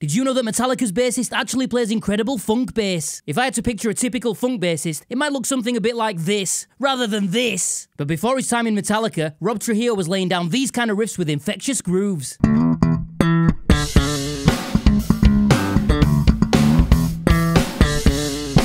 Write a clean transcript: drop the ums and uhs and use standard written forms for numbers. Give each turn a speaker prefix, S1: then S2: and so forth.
S1: Did you know that Metallica's bassist actually plays incredible funk bass? If I had to picture a typical funk bassist, it might look something a bit like this, rather than this. But before his time in Metallica, Rob Trujillo was laying down these kind of riffs with infectious grooves.